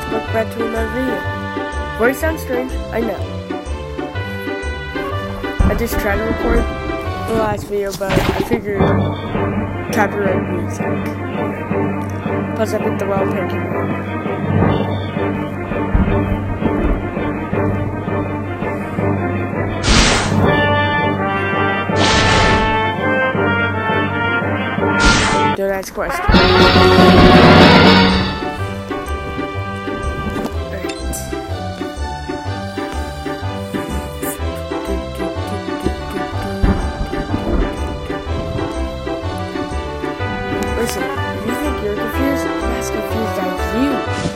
welcome back to another video. Voice sounds strange, I know. I just tried to record the last video, but I figured copyright music. Plus I picked the wrong Pokemon. Don't ask questions. Listen, if you think you're confused, I'm as confused as you.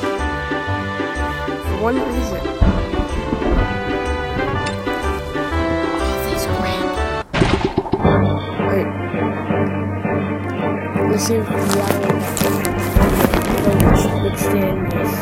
For one reason. All these are random. Wait. Let's see if the will withstand this.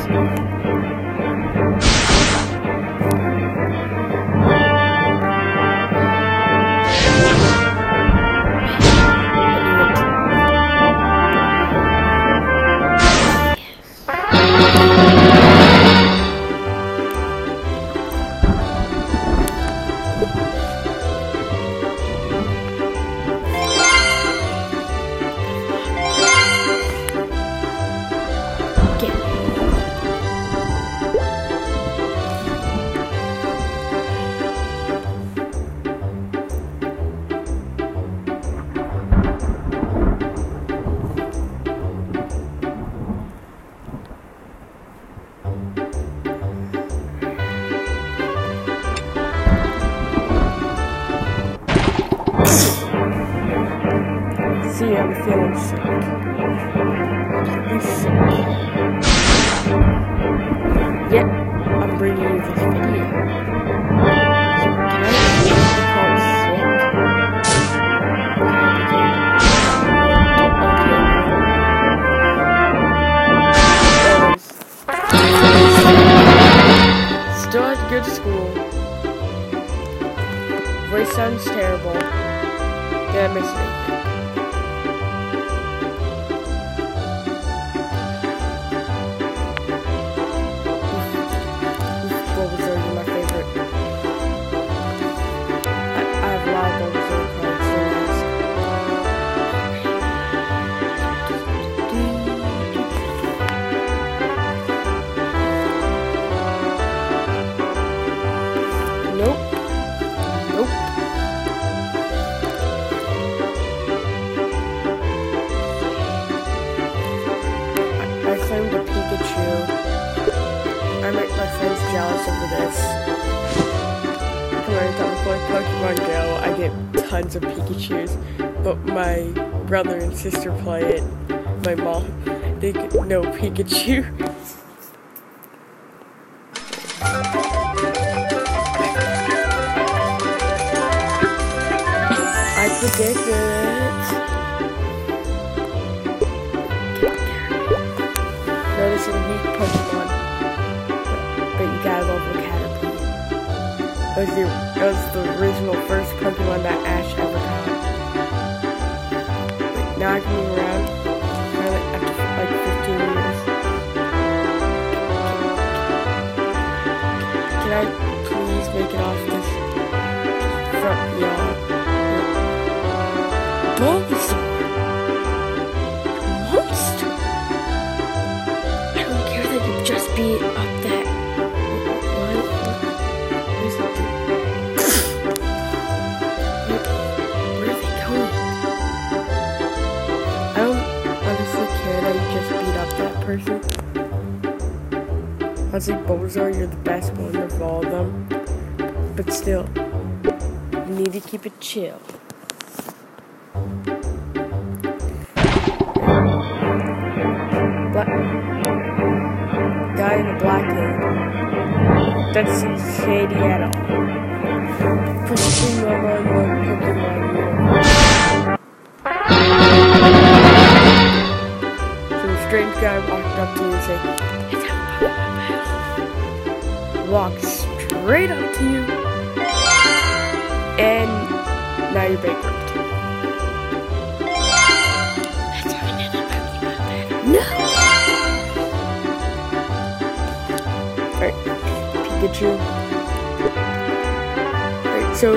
See, I'm feeling sick. I'm sick. Yep, I'm bringing you this video. Can I call sick? Still had to go to school. Voice sounds terrible. Did I miss anything? Bulbasaur, you're my favorite. I have a lot of Bulbasaur cards, so nope. Nope. I claimed a Pikachu. I make my friends jealous over this. Every time I play Pokemon Go, I get tons of Pikachus, but my brother and sister play it. My mom, they get no Pikachu. I predicted it. Notice a weak Pokemon. But you gotta love the Caterpie. It was the original first Pokemon that Ash ever got. Now I can move around after like 15 years. Can I please make it off this front yard? Bulbasaur! Monster! I don't care that you just beat up that. Where are they going? I don't honestly care that you just beat up that person. Honestly, Bulbasaur, you're the best one of all of them. But still, you need to keep it chill. Guy in the black hood. Doesn't seem shady at all. Pushing on my Pokemon So a strange guy walked up to you and said, "Let's have a Pokemon battle." Walked straight up to you, and now you're bankrupt. Let's have another Pokemon battle. No! Alright, Pikachu. Alright, so...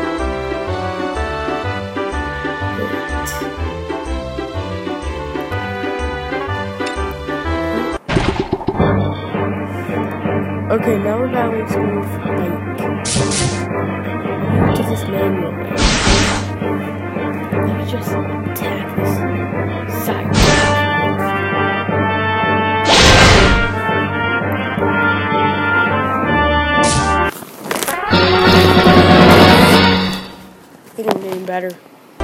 Okay, now we're battling to move Mike. To this manual. Let me just attack this side. They don't name better.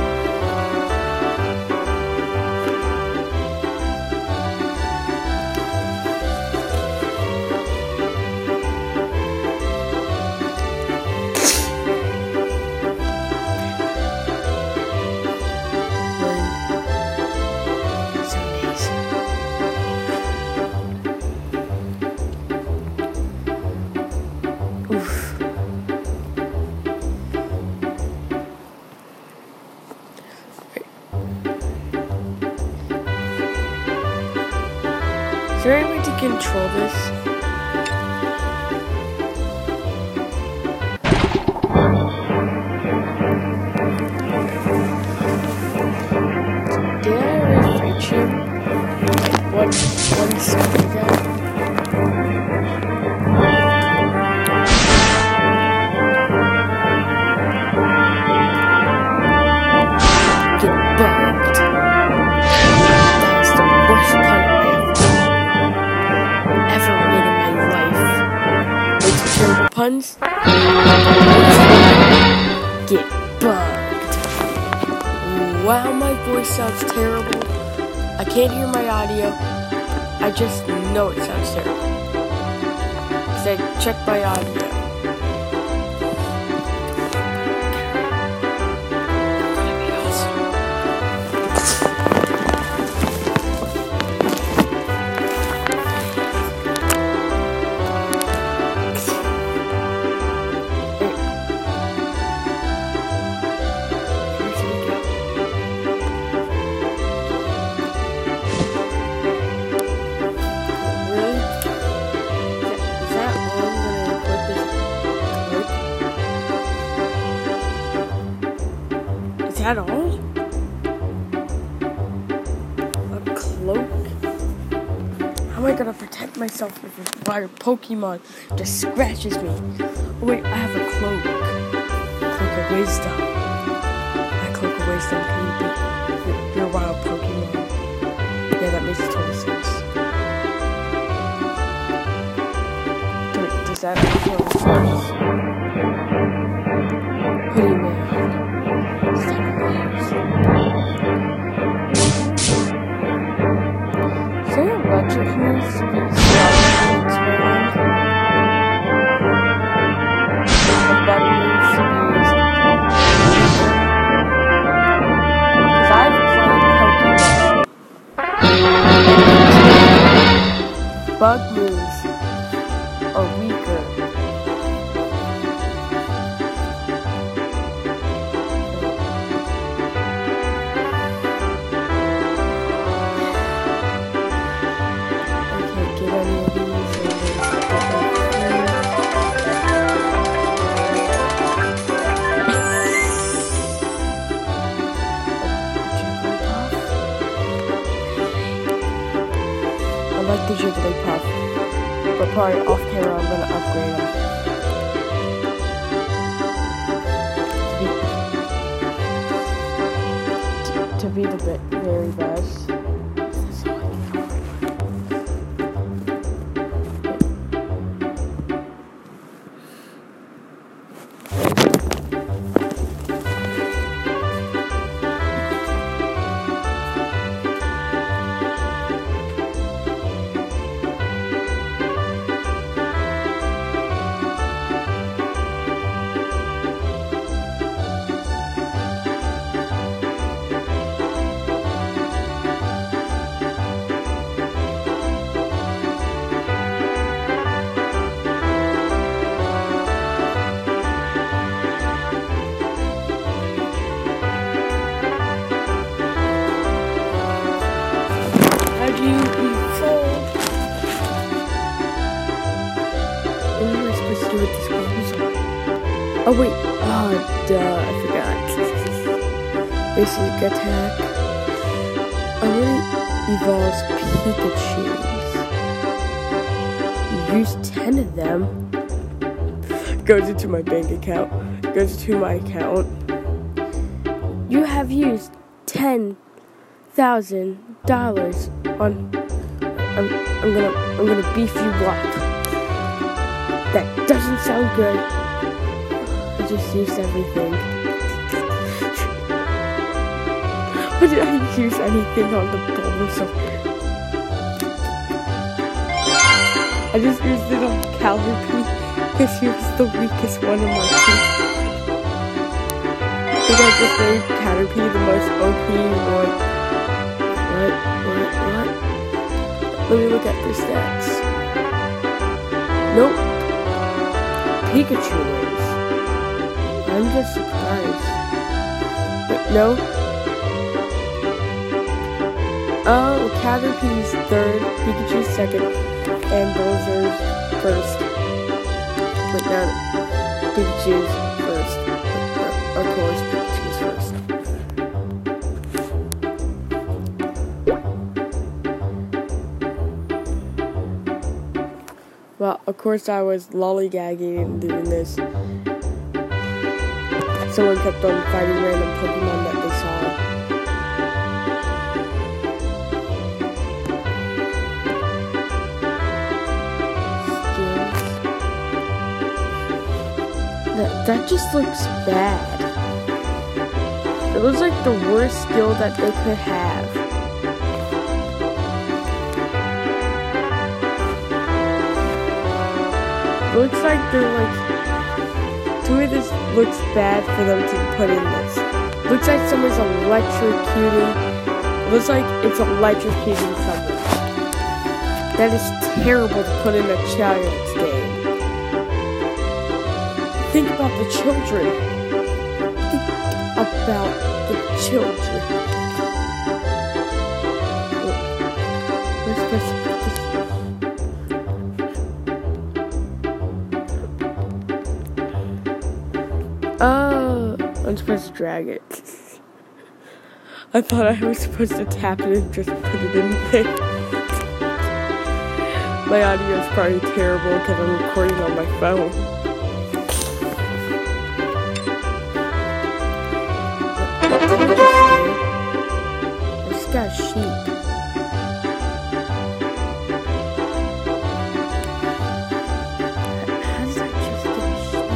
Is there any way to control this? Did I already fight you? One second ago? Get bugged. That's the worst part of ever made in my life. With terrible puns. Get bugged. Wow, my voice sounds terrible. I can't hear my audio. I just know it sounds terrible. Because I checked my audio. Is that all? A cloak? How am I gonna protect myself if a fire Pokemon just scratches me? Oh wait, I have a cloak. Cloak of Wisdom. My Cloak of Wisdom can beat your wild Pokemon. Yeah, that makes total sense. Does that make total sense? Hoodie Man. Electric moves to be experiment. And bug moves to be used. Because I've played Pokemon. Bug moves are weaker. I like the Jigglypuff, but probably off camera I'm gonna upgrade him to be the very best. to do with this Bulbasaur? Oh wait, oh duh, I forgot. Basic attack. Only evolves Pikachus. Use 10 of them. Goes into my bank account. Goes to my account. You have used $10,000 on. I'm gonna beef you up. That doesn't sound good. I just used everything. Why did I use anything on the Bulbasaur? I just used it on Caterpie because he was the weakest one in my team. I think I just made Caterpie the most OP one. What? Let me look at their stats. Nope. Pikachu is. I'm just surprised. Wait, no. Oh, Caterpie's third, Pikachu's second, and Bulbasaur's first. But now, Pikachu's first. Of course, Pikachu's first. Well, of course I was lollygagging and doing this. Someone kept on fighting random Pokemon that they saw. That just looks bad. It looks like the worst skill that they could have. It looks like they're like... To me this looks bad for them to put in this. It looks like someone's electrocuting. It looks like it's electrocuting someone. That is terrible to put in a child's game. Think about the children. Think about the children. We're supposed to put this. Oh, I'm supposed to drag it. I thought I was supposed to tap it and just put it in there. My audio is probably terrible because I'm recording on my phone. I just got a sheep. How did I just get a sheep?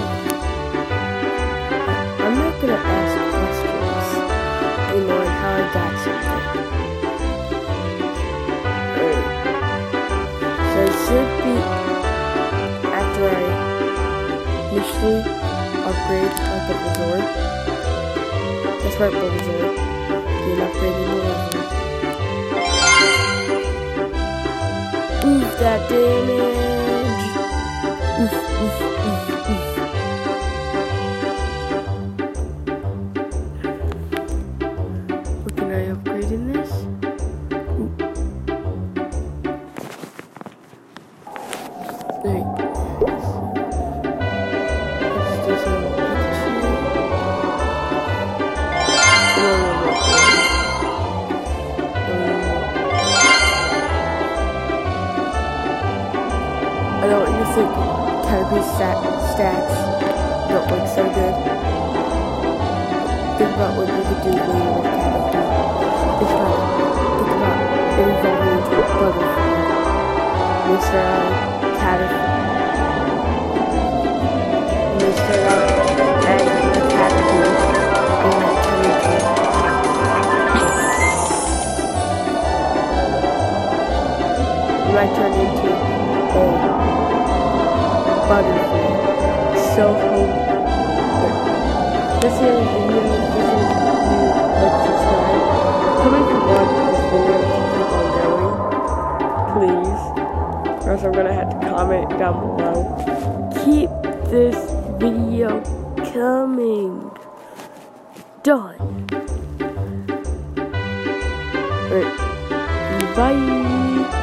I'm not gonna ask questions anymore on how I got something. Alright. So it should be after I initially upgrade my Bulbasaur. That's right, Bulbasaur. Get upgraded in level. Oof, that damage! Oof, oof, oof, oof. What can I upgrade in this? Ooh. There. Let's do some Pikachu. I don't even think Caterpie's stats don't look so good. Think about what we could do later with Caterpie. Think about it evolving into a butterfly. Mr. Caterpie. Mr. and the Caterpie. And that Caterpie. You might turn into a butterfly. So hope. This is the video. Like, subscribe. Comment if you want this video to keep on going. Please. Or else I'm gonna have to comment down below. Keep this video coming. Done. Alright. Bye.